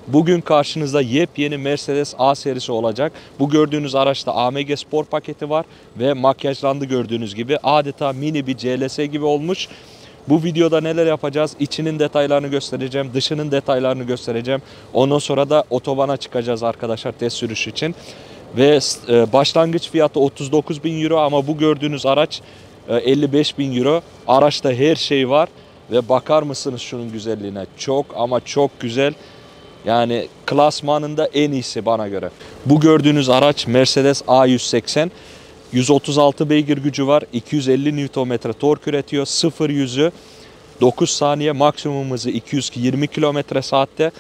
Bugün karşınızda yepyeni Mercedes A serisi olacak. Bu gördüğünüz araçta AMG Spor paketi var ve makyajlandı gördüğünüz gibi. Adeta mini bir CLS gibi olmuş. Bu videoda neler yapacağız? İçinin detaylarını göstereceğim, dışının detaylarını göstereceğim. Ondan sonra da otobana çıkacağız arkadaşlar test sürüşü için. Ve başlangıç fiyatı 39.000 euro ama bu gördüğünüz araç 55.000 euro. Araçta her şey var ve bakar mısınız şunun güzelliğine? Çok ama çok güzel. Yani klasmanında en iyisi bana göre. Bu gördüğünüz araç Mercedes A180. 136 beygir gücü var. 250 Nm tork üretiyor. 0-100'ü 9 saniye, maksimum hızı 220 km/saatte.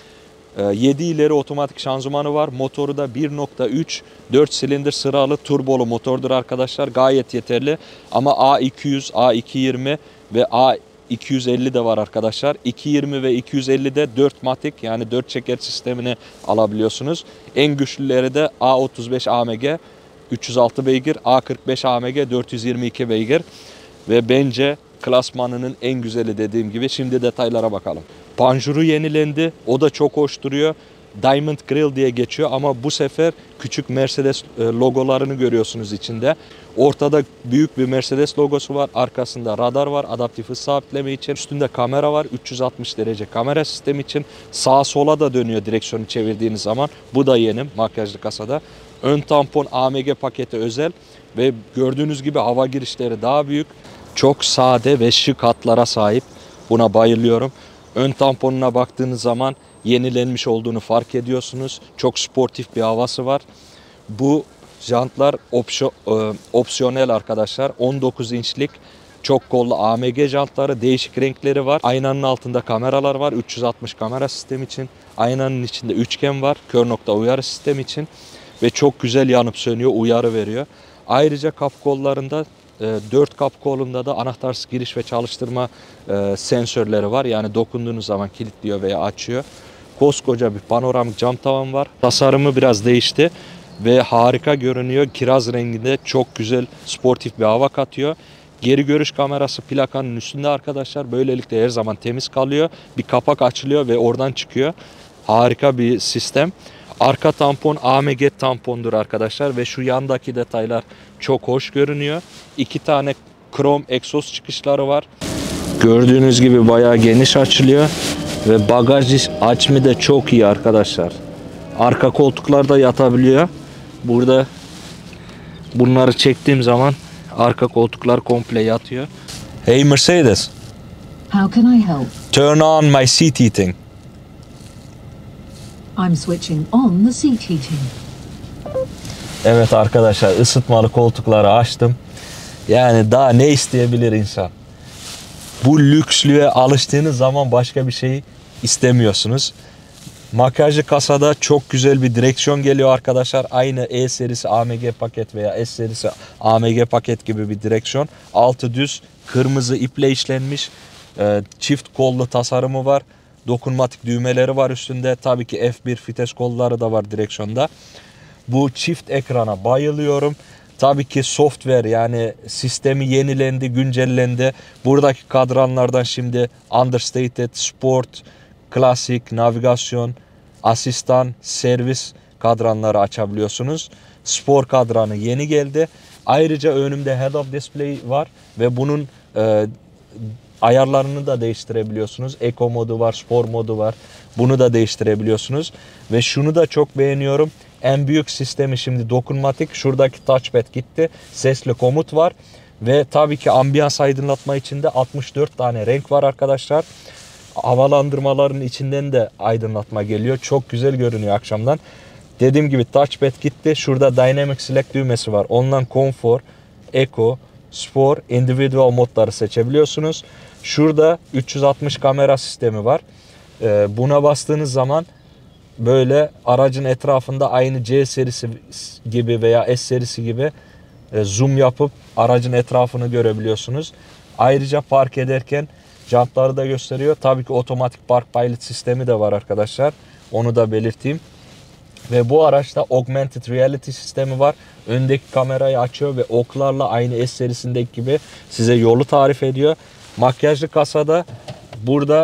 7 ileri otomatik şanzımanı var. Motoru da 1.3 4 silindir sıralı turbolu motordur arkadaşlar. Gayet yeterli. Ama A200, A220 ve A250 de var arkadaşlar. 220 ve 250'de 4 matik yani 4 çeker sistemini alabiliyorsunuz. En güçlüleri de A35 AMG 306 beygir, A45 AMG 422 beygir ve bence klasmanının en güzeli dediğim gibi. Şimdi detaylara bakalım. Panjuru yenilendi. O da çok hoş duruyor. Diamond Grille diye geçiyor ama bu sefer küçük Mercedes logolarını görüyorsunuz içinde. Ortada büyük bir Mercedes logosu var. Arkasında radar var. Adaptif hız sabitleme için. Üstünde kamera var. 360 derece kamera sistemi için. Sağa sola da dönüyor direksiyonu çevirdiğiniz zaman. Bu da yeni makyajlı kasada. Ön tampon AMG paketi özel ve gördüğünüz gibi hava girişleri daha büyük. Çok sade ve şık hatlara sahip. Buna bayılıyorum. Ön tamponuna baktığınız zaman yenilenmiş olduğunu fark ediyorsunuz. Çok sportif bir havası var. Bu jantlar opsiyonel arkadaşlar. 19 inçlik çok kollu AMG jantları, değişik renkleri var. Aynanın altında kameralar var. 360 kamera sistemi için. Aynanın içinde üçgen var. Kör nokta uyarı sistemi için. Ve çok güzel yanıp sönüyor, uyarı veriyor. Ayrıca kapı kollarında 4 kapı kolunda da anahtarsız giriş ve çalıştırma sensörleri var. Yani dokunduğunuz zaman kilitliyor veya açıyor. Koskoca bir panoramik cam tavan var. Tasarımı biraz değişti ve harika görünüyor. Kiraz renginde çok güzel sportif bir hava katıyor. Geri görüş kamerası plakanın üstünde arkadaşlar. Böylelikle her zaman temiz kalıyor. Bir kapak açılıyor ve oradan çıkıyor. Harika bir sistem. Arka tampon AMG tampondur arkadaşlar ve şu yandaki detaylar çok hoş görünüyor. 2 tane krom egzoz çıkışları var. Gördüğünüz gibi bayağı geniş açılıyor ve bagaj hacmi de çok iyi arkadaşlar. Arka koltuklarda yatabiliyor. Burada bunları çektiğim zaman arka koltuklar komple yatıyor. Hey Mercedes. How can I help? Turn on my seat heating. I'm switching on the seat heating. Evet arkadaşlar, ısıtmalı koltukları açtım. Yani daha ne isteyebilir insan? Bu lükslüğe alıştığınız zaman başka bir şey istemiyorsunuz. Makyajlı kasada çok güzel bir direksiyon geliyor arkadaşlar. Aynı E serisi AMG paket veya S serisi AMG paket gibi bir direksiyon. Altı düz, kırmızı iple işlenmiş. Çift kollu tasarımı var. Dokunmatik düğmeleri var üstünde. Tabii ki F1 vites kolları da var direksiyonda. Bu çift ekrana bayılıyorum. Tabii ki software yani sistemi yenilendi, güncellendi. Buradaki kadranlardan şimdi Understated, Sport, Klasik, Navigasyon, Asistan, Servis kadranları açabiliyorsunuz. Spor kadranı yeni geldi. Ayrıca önümde Head-Up Display var ve bunun ayarlarını da değiştirebiliyorsunuz. Eco modu var, spor modu var. Bunu da değiştirebiliyorsunuz. Ve şunu da çok beğeniyorum. En büyük sistemi şimdi dokunmatik. Şuradaki touchpad gitti. Sesli komut var. Ve tabii ki ambiyans aydınlatma içinde 64 tane renk var arkadaşlar. Havalandırmaların içinden de aydınlatma geliyor. Çok güzel görünüyor akşamdan. Dediğim gibi touchpad gitti. Şurada Dynamic Select düğmesi var. Ondan Comfort, Eco, Spor, Individual modları seçebiliyorsunuz. Şurada 360 kamera sistemi var. Buna bastığınız zaman böyle aracın etrafında aynı C serisi gibi veya S serisi gibi zoom yapıp aracın etrafını görebiliyorsunuz. Ayrıca park ederken jantları da gösteriyor. Tabii ki otomatik park pilot sistemi de var arkadaşlar. Onu da belirteyim. Ve bu araçta Augmented Reality sistemi var. Öndeki kamerayı açıyor ve oklarla aynı S serisindeki gibi size yolu tarif ediyor. Makyajlı kasada burada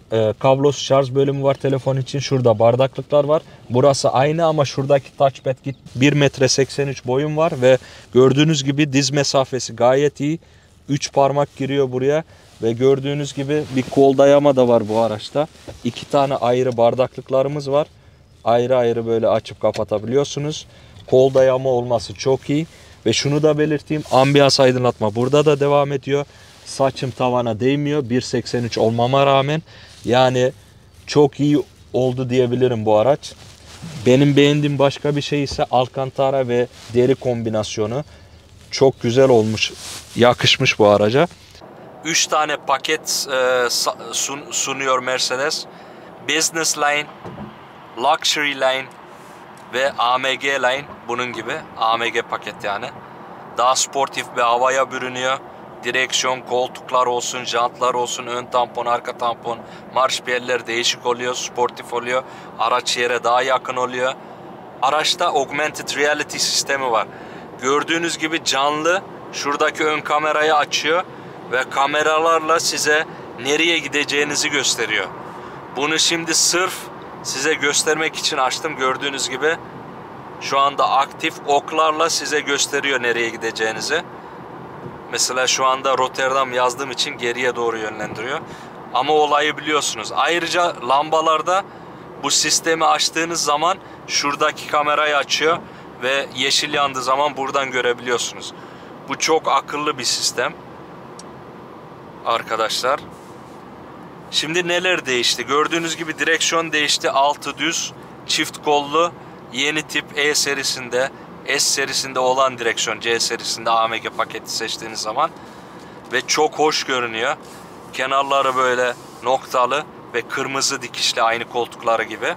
kablosuz şarj bölümü var telefon için. Şurada bardaklıklar var. Burası aynı ama şuradaki touchpad 1 metre 83 boyum var ve gördüğünüz gibi diz mesafesi gayet iyi. 3 parmak giriyor buraya ve gördüğünüz gibi bir kol dayama da var bu araçta. 2 tane ayrı bardaklıklarımız var. Ayrı ayrı böyle açıp kapatabiliyorsunuz. Kol dayama olması çok iyi. Ve şunu da belirteyim. Ambiyans aydınlatma burada da devam ediyor. Saçım tavana değmiyor. 1.83 olmama rağmen. Yani çok iyi oldu diyebilirim bu araç. Benim beğendiğim başka bir şey ise Alcantara ve deri kombinasyonu. Çok güzel olmuş. Yakışmış bu araca. 3 tane paket sunuyor Mercedes. Business Line, Luxury Line ve AMG Line, bunun gibi AMG paket yani. Daha sportif bir havaya bürünüyor. Direksiyon, koltuklar olsun, jantlar olsun, ön tampon, arka tampon, marş piyeller değişik oluyor, sportif oluyor. Araç yere daha yakın oluyor. Araçta augmented reality sistemi var. Gördüğünüz gibi canlı, şuradaki ön kamerayı açıyor ve kameralarla size nereye gideceğinizi gösteriyor. Bunu şimdi sırf size göstermek için açtım. Gördüğünüz gibi şu anda aktif oklarla size gösteriyor nereye gideceğinizi. Mesela şu anda Rotterdam yazdığım için geriye doğru yönlendiriyor. Ama olayı biliyorsunuz. Ayrıca lambalarda bu sistemi açtığınız zaman şuradaki kamerayı açıyor ve yeşil yandığı zaman buradan görebiliyorsunuz. Bu çok akıllı bir sistem arkadaşlar. Şimdi neler değişti? Gördüğünüz gibi direksiyon değişti. Altı düz, çift kollu, yeni tip E serisinde, S serisinde olan direksiyon, C serisinde AMG paketi seçtiğiniz zaman ve çok hoş görünüyor. Kenarları böyle noktalı ve kırmızı dikişli, aynı koltukları gibi.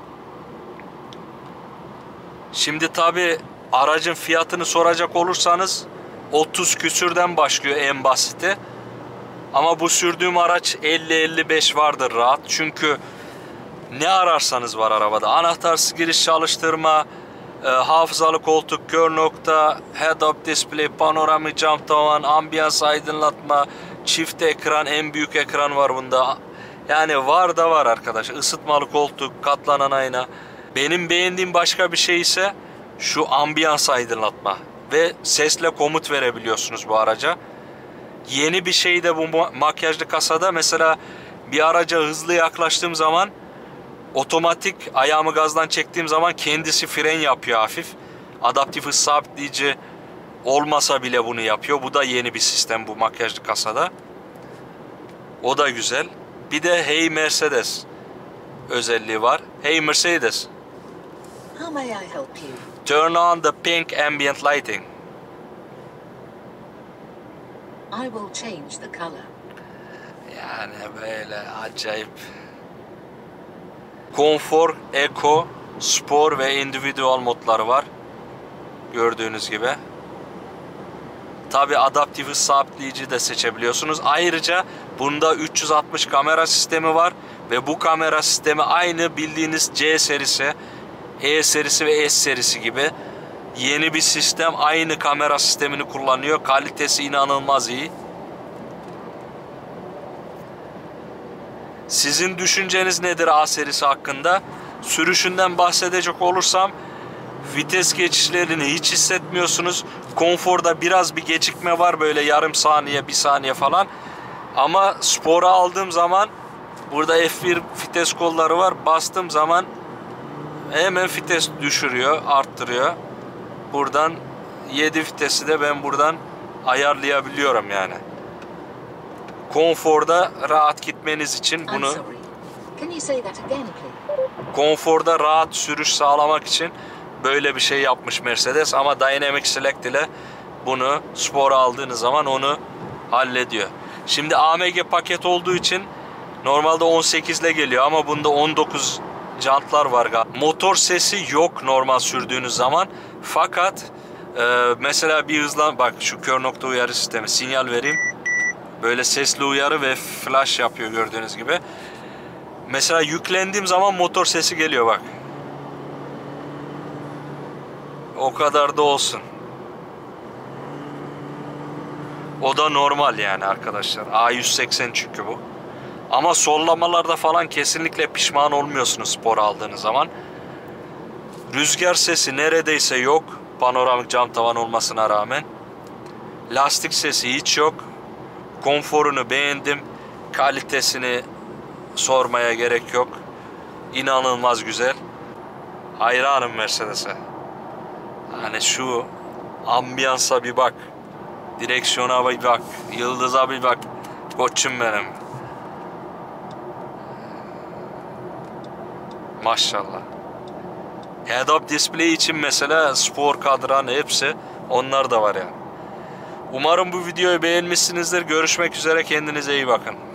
Şimdi tabi aracın fiyatını soracak olursanız 30 küsürden başlıyor en basiti. Ama bu sürdüğüm araç 50-55 vardır rahat. Çünkü ne ararsanız var arabada. Anahtarsız giriş çalıştırma, hafızalı koltuk, kör nokta, head-up display, panoramik cam tavan, ambiyans aydınlatma, çift ekran, en büyük ekran var bunda. Yani var da var arkadaş. Isıtmalı koltuk, katlanan ayna. Benim beğendiğim başka bir şey ise şu ambiyans aydınlatma. Ve sesle komut verebiliyorsunuz bu araca. Yeni bir şey de bu makyajlı kasada, mesela bir araca hızlı yaklaştığım zaman otomatik ayağımı gazdan çektiğim zaman kendisi fren yapıyor hafif. Adaptif hız sabitleyici olmasa bile bunu yapıyor. Bu da yeni bir sistem bu makyajlı kasada. O da güzel. Bir de Hey Mercedes özelliği var. Hey Mercedes, How may I help you? turn on the pink ambient lighting. I will change the color. Yani böyle acayip. Konfor, Eco, Spor ve Individual modları var. Gördüğünüz gibi. Tabi adaptif hız sabitleyici de seçebiliyorsunuz. Ayrıca bunda 360 kamera sistemi var. Ve bu kamera sistemi aynı bildiğiniz C serisi, E serisi ve S serisi gibi. Yeni bir sistem, aynı kamera sistemini kullanıyor. Kalitesi inanılmaz iyi. Sizin düşünceniz nedir A serisi hakkında? Sürüşünden bahsedecek olursam, vites geçişlerini hiç hissetmiyorsunuz. Konforda biraz bir gecikme var, böyle yarım saniye, bir saniye falan. Ama Spor'a aldığım zaman burada F1 vites kolları var. Bastığım zaman hemen vites düşürüyor, arttırıyor. Buradan 7 vitesi de ben buradan ayarlayabiliyorum yani. Konforda rahat gitmeniz için I'm bunu, sorry. Can you say that again, please? konforda rahat sürüş sağlamak için böyle bir şey yapmış Mercedes. Ama Dynamic Select ile bunu Spor'a aldığınız zaman onu hallediyor. Şimdi AMG paket olduğu için normalde 18 ile geliyor ama bunda 19 jantlar var galiba. Motor sesi yok normal sürdüğünüz zaman. Fakat mesela bir hızlan, bak şu kör nokta uyarı sistemi, sinyal vereyim. Böyle sesli uyarı ve flash yapıyor gördüğünüz gibi. Mesela yüklendiğim zaman motor sesi geliyor bak. O kadar da olsun. O da normal yani arkadaşlar. A180 çünkü bu. Ama sollamalarda falan kesinlikle pişman olmuyorsunuz spor aldığınız zaman. Rüzgar sesi neredeyse yok. Panoramik cam tavan olmasına rağmen. Lastik sesi hiç yok. Konforunu beğendim. Kalitesini sormaya gerek yok. İnanılmaz güzel. Hayranım Mercedes'e. Hani şu ambiyansa bir bak. Direksiyona bir bak. Yıldıza bir bak. Koçum benim. Maşallah. Head-up display için mesela spor kadran hepsi onlar da var yani. Umarım bu videoyu beğenmişsinizdir. Görüşmek üzere. Kendinize iyi bakın.